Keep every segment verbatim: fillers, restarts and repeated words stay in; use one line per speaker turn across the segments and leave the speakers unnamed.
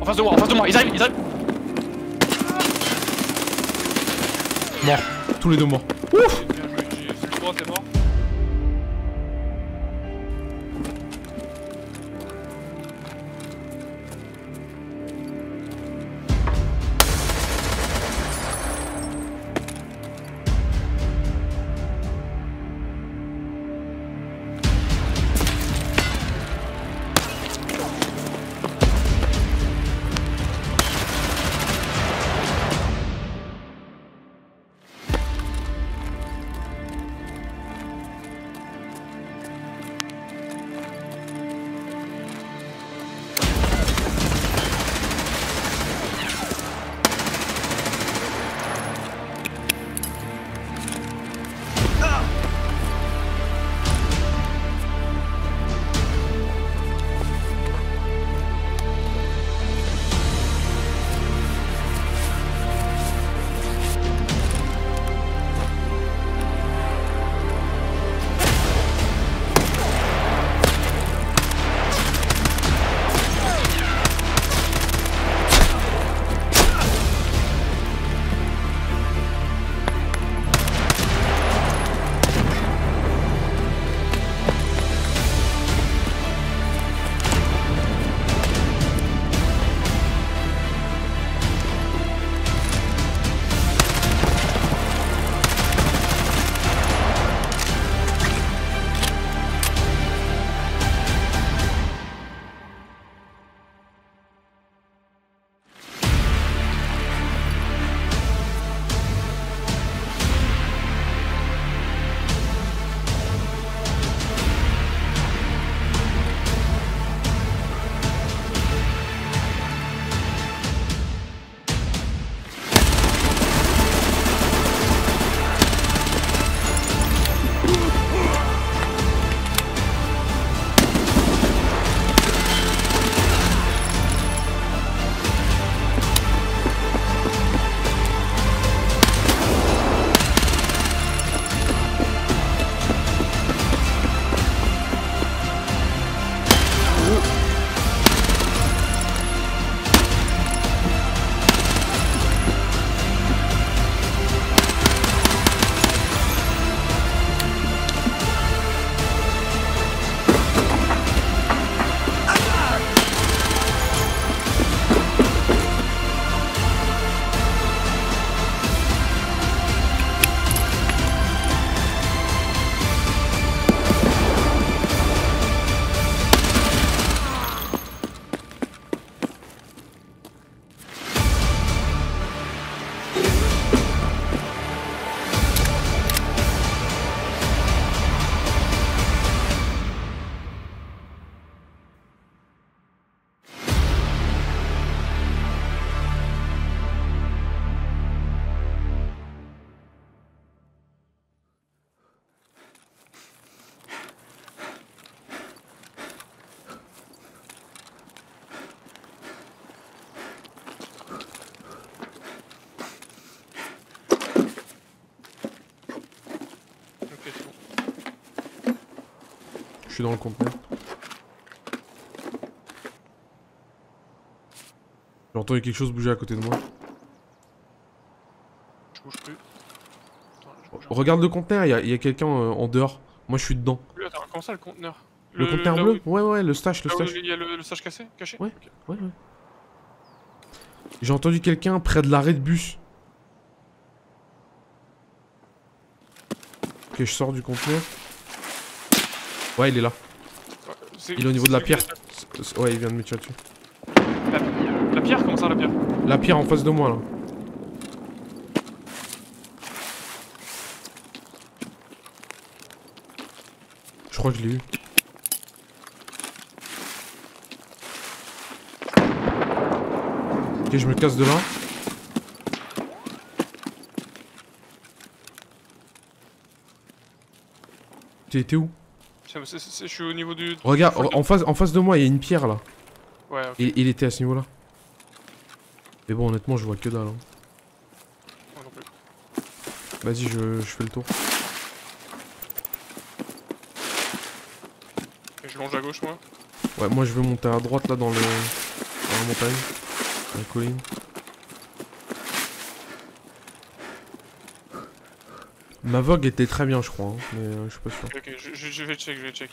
En face de moi, en face de moi, ils arrivent, ils arrivent.
Mort, tous les deux morts. Ouf.
Bien joué, j'ai fait le droit, t'es mort.
Je suis dans le conteneur. J'ai entendu quelque chose bouger à côté de moi.
Je bouge plus. Attends, je bouge
Regarde le conteneur, il y a, y a quelqu'un euh, en dehors. Moi je suis dedans.
plus. Attends, comment ça le conteneur?
Le, le conteneur bleu
où...
Ouais, ouais, le stash, le
là
stash.
où il y a le, le stage cassé, caché.
Ouais,
okay.
ouais, ouais. J'ai entendu quelqu'un près de l'arrêt de bus. Ok, je sors du conteneur. Ouais, il est là.
Ouais,
il est au niveau de la pierre. Ouais, il vient de me tirer dessus.
La, la pierre, comment ça la pierre?
La pierre en face de moi là. Je crois que je l'ai eu. Ok, je me casse de là. T'es où?
C est, c est, c est, je suis au niveau du...
Regarde, en face, en face de moi, il y a une pierre là.
Ouais, ok.
Et il était à ce niveau là. Mais bon, honnêtement, je vois que dalle. Hein.
Moi non plus.
Vas-y, je, je fais le tour.
Et je longe à gauche, moi.
Ouais, moi je vais monter à droite là dans le... dans la montagne. La colline. Ma vogue était très bien, je crois, hein, mais euh, je suis pas sûr.
Ok, ok, je, je, je vais check, je vais check.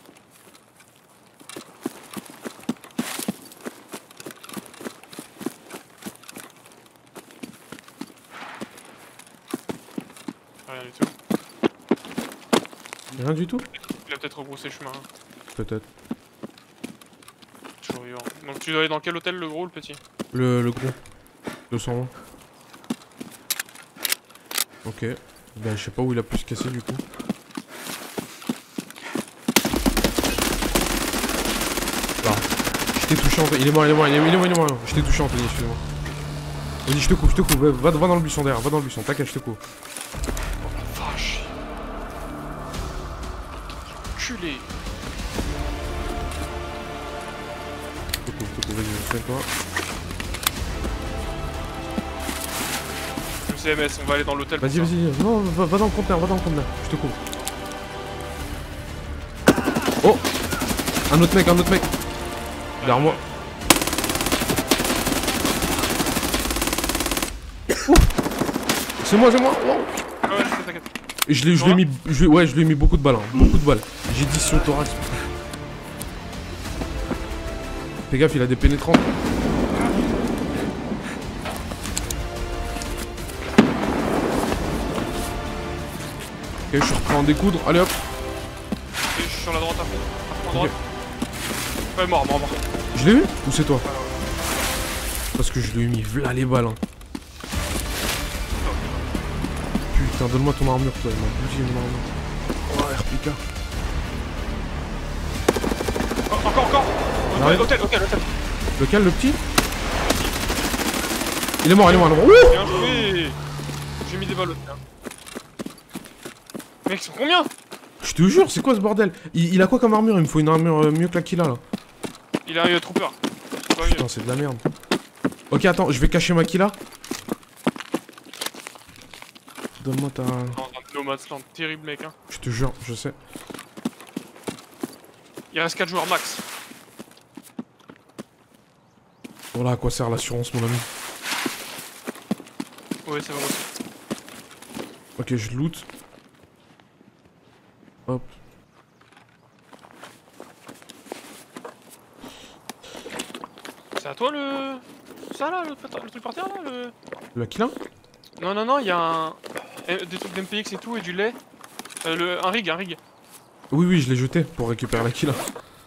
Rien du tout.
Rien du tout?
Il a peut-être rebroussé chemin. Hein.
Peut-être.
Toujours vivant. Donc tu dois aller dans quel hôtel, le gros ou le petit?
Le, le gros. deux cent vingt. Ok. Ben je sais pas où il a pu se casser du coup. Là. Je t'ai touché Anthony. Il est mort, il est mort, il est mort, il est mort, il est mort. Je t'ai touché Anthony, excuse-moi. Vas-y, je te coupe, je te coupe. Va, va dans le buisson derrière, va dans le buisson. T'inquiète, je te coupe.
Oh la vache. Culé.
Je te coupe, je te coupe, vas-y, fais-toi.
C M S, on va aller dans l'hôtel.
Vas-y, vas-y, non, va, va dans le conteneur, va dans le conteneur. Je te coupe. Oh! Un autre mec, un autre mec. Derrière moi. Oh. C'est moi, c'est moi. Oh.
Ah ouais, t'inquiète, t'inquiète.
Et je l'ai, je lui ai mis, je, ouais, je lui ai mis beaucoup de balles, hein. Beaucoup de balles. J'ai dit sur le thorax. Fais gaffe, il a des pénétrants. Ok, je suis reprends en découdre. Allez hop.
Ok, je suis sur la droite à fond. À droite. Ouais, mort, mort, mort.
Je l'ai eu ou c'est toi?
Ah, ouais.
Parce que je lui ai mis v'là les balles. Hein. Putain, donne-moi ton armure, toi. Il m'a bousillé mon armure. Oh, R P K.
Oh, encore, encore.
J'arrive.
Hôtel, hôtel, hôtel.
Lequel, le petit? Il est mort, il est mort, il est mort. Ouh.
Bien joué. J'ai mis des balles au hôtel. Mec, ils sont combien?
Je te jure, c'est quoi ce bordel? il, il a quoi comme armure? Il me faut une armure euh, mieux que la qu'il a là.
Il a un euh, trooper.
Putain, c'est de la merde. Ok, attends, je vais cacher ma Killa. Donne-moi ta...
Dans un Nomadland, terrible mec hein.
Je te jure, je sais.
Il reste quatre joueurs max.
Voilà à quoi sert l'assurance, mon ami.
Ouais, c'est vrai aussi.
Ok, je loot. Hop.
C'est à toi le... Ça là, le, le truc par terre là le...
La Killa?
Non, non, non, il y a un... des trucs d'M P X et tout et du lait. Euh, le... Un rig, un rig.
Oui, oui, je l'ai jeté pour récupérer la Killa.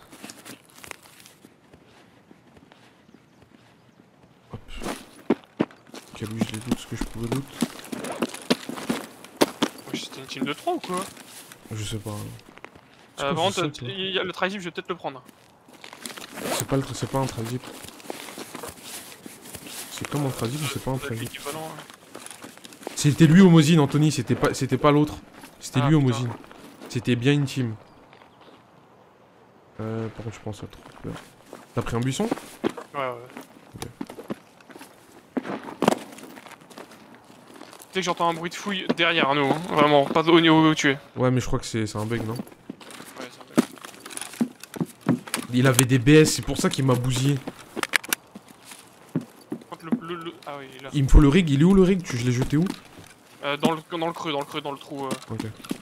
Hop. Ok, lui, je l'ai loot ce que je pouvais loot.
Ouais, c'était une team de trois ou quoi?
Je sais pas.
Euh, par contre, il y a le tri-zip, je vais peut-être le prendre.
C'est pas, le... c'est pas un tradip. C'est comme un tradip, mais c'est pas un tradip. C'était lui au Mosine, Anthony, c'était pas, c'était pas l'autre. C'était
ah,
lui au
putain.
Mosine. C'était bien une team. Euh, par contre, je pense à trop peur. T'as pris un buisson?
Ouais, ouais.
Ok.
Dès que j'entends un bruit de fouille derrière nous, hein. Vraiment, pas au niveau où tu es.
Ouais, mais je crois que c'est un bug, non?
Ouais, c'est un bug.
Il avait des B S, c'est pour ça qu'il m'a bousillé.
Le, le, le... Ah oui, il est là.
Il me faut le rig, il est où le rig? Tu, je l'ai jeté où?
Euh, dans, le, dans le creux, dans le creux, dans le trou. Euh...
Ok.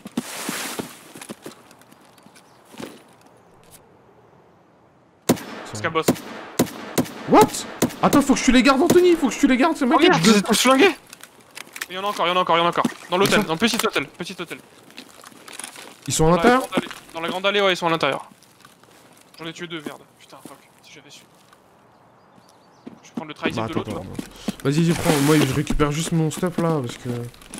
Scaboss.
What? Attends, faut que je tue les gardes, Anthony, faut que je tue les gardes, c'est ma
Oh merde,
quête.
vous êtes tous flingués. Il y en a encore, il y en a encore, il y en a encore. Dans l'hôtel,
sont...
dans le petit hôtel, petit hôtel.
Ils sont à l'intérieur?
Dans la grande allée, ouais, ils sont à l'intérieur. J'en ai tué deux, merde. Putain, fuck, si j'avais su. Je vais prendre le tri-zip
Bah,
de l'autre.
Vas-y, j'y prends. Moi, je récupère juste mon stuff là parce que.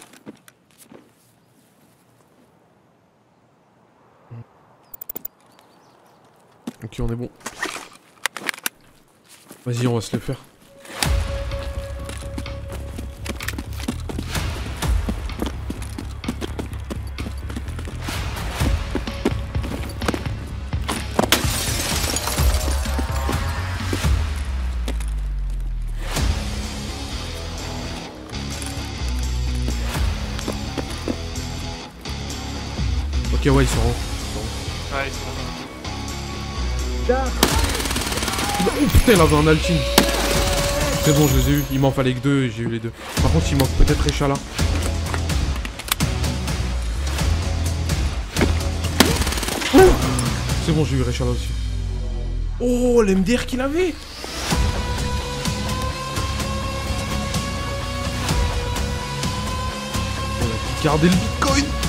Ok, on est bon. Vas-y, on va se le faire. Ok, ouais, ils sont en haut.
Ouais, ils sont là.
Oh putain, il avait un altine. C'est bon, je les ai eu. Il m'en fallait que deux et j'ai eu les deux. Par contre, il manque peut-être Récha là. C'est bon, j'ai eu Récha là aussi. Oh, l'M D R qu'il avait. On a gardé le bitcoin.